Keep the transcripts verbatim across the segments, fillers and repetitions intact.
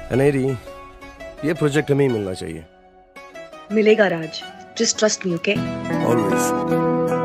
अनेरी, ये प्रोजेक्ट हमें ही मिलना चाहिए। मिलेगा Raj, just trust me, okay? Always.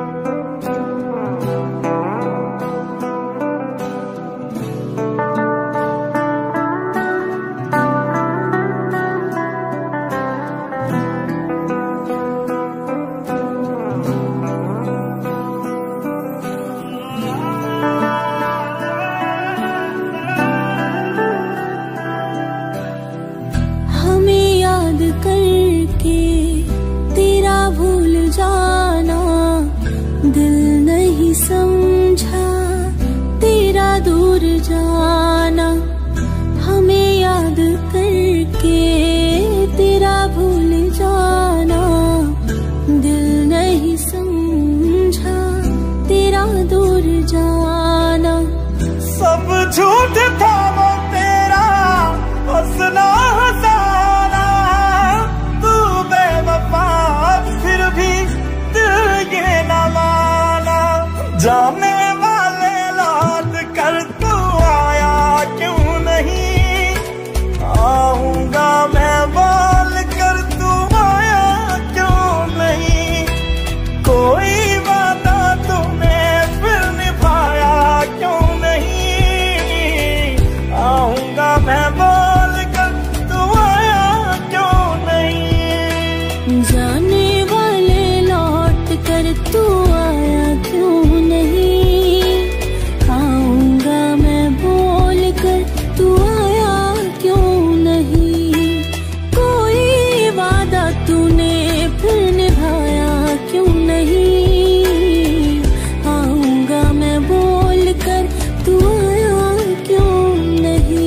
करके तेरा भूल जाना, दिल नहीं समझा तेरा दूर जाना। हमें याद करके तेरा भूल जाना, दिल नहीं समझा तेरा दूर जाना। सब झूठ था वो तेरा हंसना हंसाना, तू बेवफा फिर भी दिल ये न माना। जाने वाले लौट कर तू आया क्यों नहीं, आऊंगा मैं बोल कर तू आया क्यों नहीं। कोई वादा तूने फिर निभाया क्यों नहीं, आऊंगा मैं बोल कर तू आया क्यों नहीं। जाने वाले लौट कर तू आया क्यों नहीं, आऊंगा मैं बोल कर तू आया क्यों नहीं। कोई वादा तूने फिर निभाया क्यों नहीं, आऊंगा मैं बोल कर तू आया क्यों नहीं।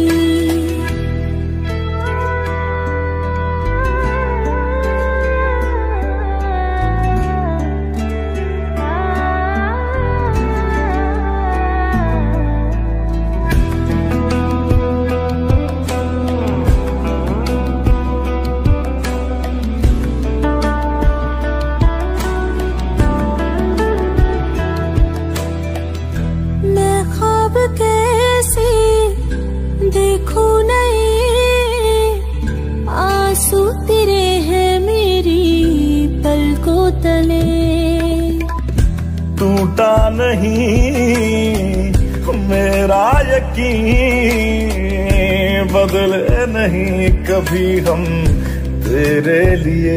मैं ख्वाब कैसे देखूं नहीं, आंसू तेरे हैं मेरी पलकों तले। टूटा नहीं मेरा यकीन, बदले नहीं कभी हम तेरे लिए।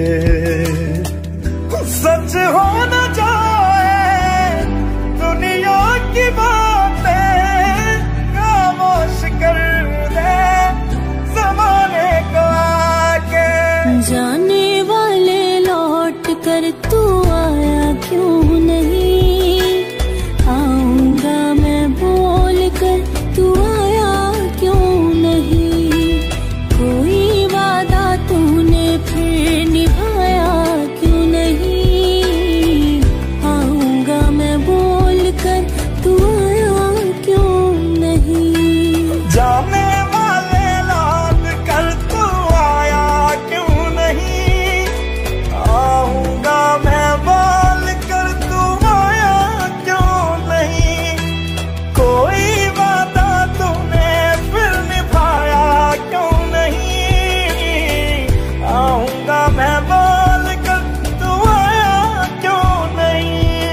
सच हो न जाए दुनिया की बातें, खामोश कर दे जमाने को आके। जाने वाले लौट कर तू आया क्यों नहीं, आऊंगा मैं बोल कर तू आया क्यों नहीं। कोई वादा तूने फिर निभाया क्यों नहीं, आऊंगा मैं बोल कर तू आया क्यों नहीं। जाने वाले लौट कर तू आया क्यों नहीं, आऊंगा मैं बोल कर तू आया क्यों नहीं। कोई वादा तूने फिर निभाया क्यों नहीं, आऊंगा मैं बोल कर तू आया क्यों नहीं।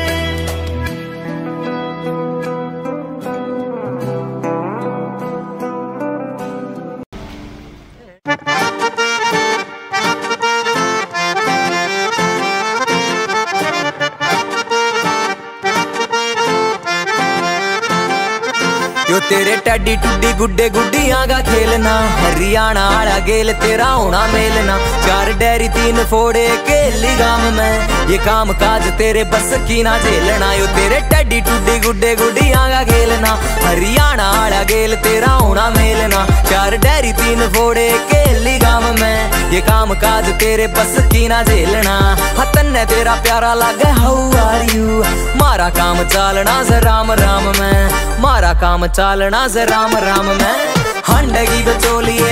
यो तेरे टैडी टुड्डी गुड्डे गुड्डियां का खेलना, हरियाणा आला गेल तेरा होना मेलना। चार डेरी तीन फोड़े केली गाम में, ये काम काज तेरे बस की ना झेलना। यो तेरे टैडी टुड्डी गुड्डे गुड्डियां का खेलना, हरियाणा आला गेल तेरा होना मेलना। चार डेरी तीन फोड़े केली गाम में, ये काम काज तेरे बस की ना झेलना। हतन ने तेरा प्यारा लागे हाउ आर यू, मारा काम चालना से राम राम में, मारा काम चालना से राम राम में। हंडगी तो चोली